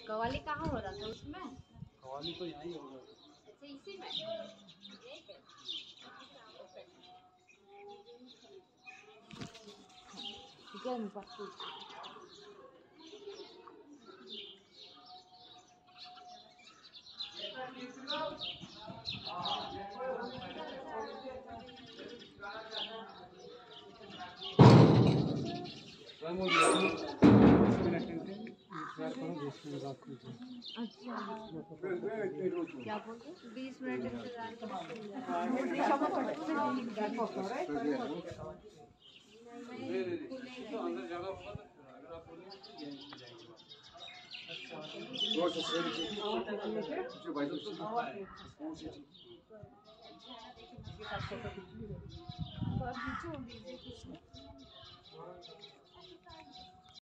कवाली कहाँ हो रहा था उसमें? कवाली तो यहीं होगा। अच्छा इसी में यहीं पे। ठीक है बात। अच्छा क्या बोलते 20 मिनट इंतजार